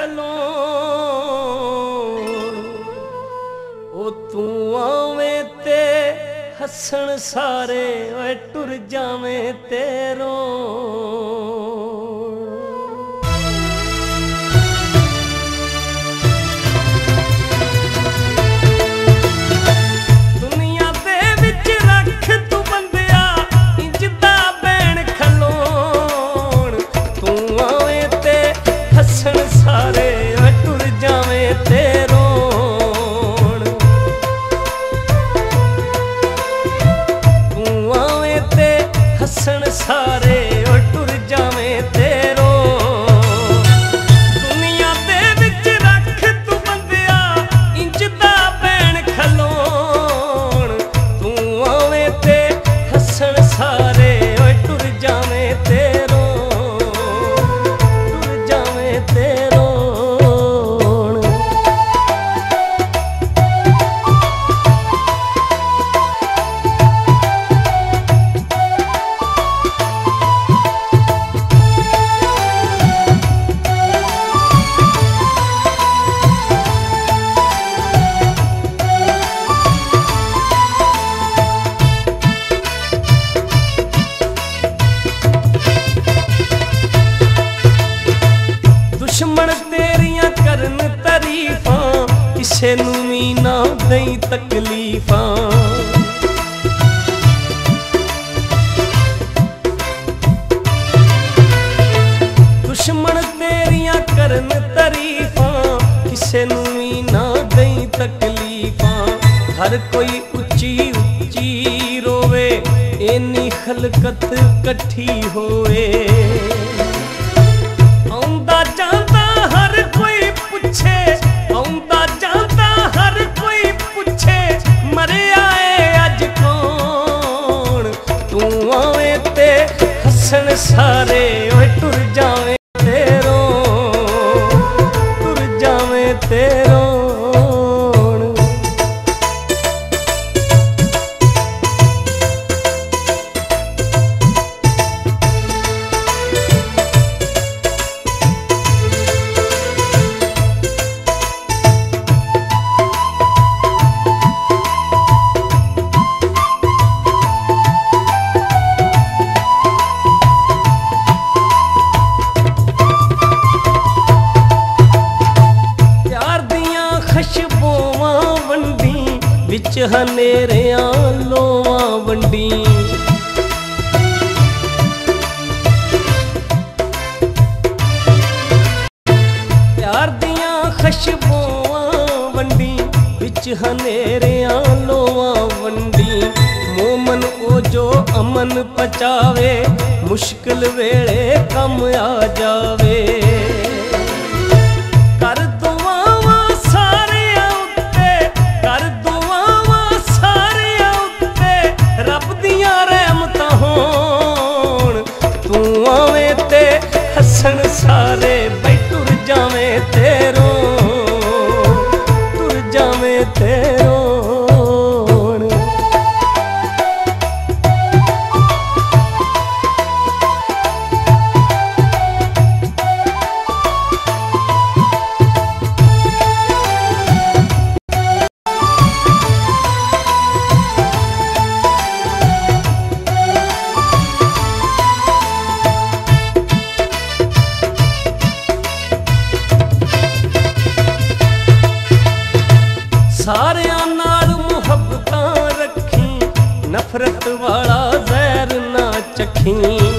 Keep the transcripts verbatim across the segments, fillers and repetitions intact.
खलोण ओ तू आवे ते हसन सारे ओए टुर जावे तेरो। दुनिया दे विच रख तू बंदिया इंज दा बैण खलोण तू आवे ते हसन सारे ओए टुर जावे तेरो। हसन सारे और टुर जावे तेरो। दुनिया दे विच रख तू बंदिया इंज दा बैण खलोण तू आवे ते हसन सारे और टुर जावे तेरो टुर जावे तेरो। दुश्मन तेरियां करन तारीफां किसे नू भी ना दई तकलीफां। दुश्मन तेरियां करन तारीफां किसे नू भी ना दई तकलीफां। हर कोई उच्ची उच्ची रोवे इन्नी खलकत कट्ठी होए। आउंदा जांदा हर कोई पुछे आउंदा जांदा हर कोई पुछे मरिया है अज कौन तू आवे ते हसन सारे ओए टुर जावे तेरो टुर जावे तेरो। विच हनेरियां लोवां वंडी प्यार दियां खुशबूआं वंडी विच हनेरियां लोवां वंडी। मोमन ओ जो अमन पचावे मुश्किल वेले कम आ जावे। कर दुआवां सारियां उत्ते कर रब दियां रहमतां होण तू आवे ते हसन सारे बई टुर जावे तेरो टुर जावे तेरो। सारियां नाल मुहब्बतां रखी नफरत वाला जहर ना चखी।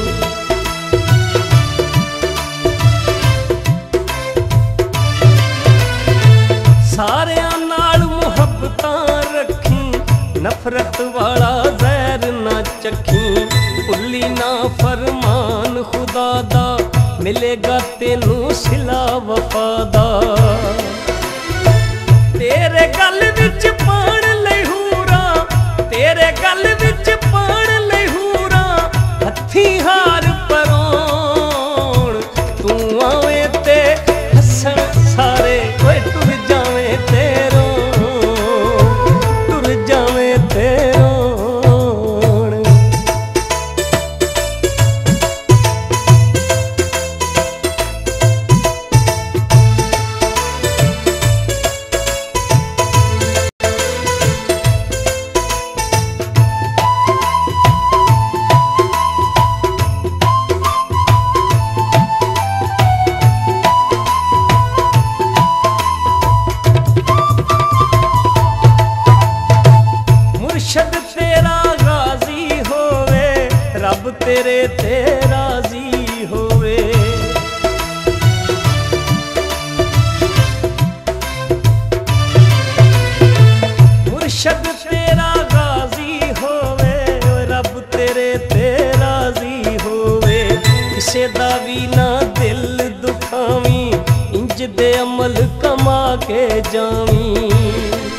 सारियां नाल मुहब्बतां रखी नफरत वाला जहर ना चखी। भुल्ली ना फरमान खुदा दा मिलेगा तेनू सिला वफा दा। तेरे गल विच पाण लई हूरा तेरे गल विच पाण लई हूरा हथी हार परोण तू आवे ते हसन सारे ओए टुर जावे तेरो टुर जावे तेरो। रब तेरे ते राजी होवे। मुर्शद तेरा गाजी होवे, रब तेरे ते राजी होवे। किसे दा भी ना दिल दुखावी, इंज दे अमल कमा के जावी।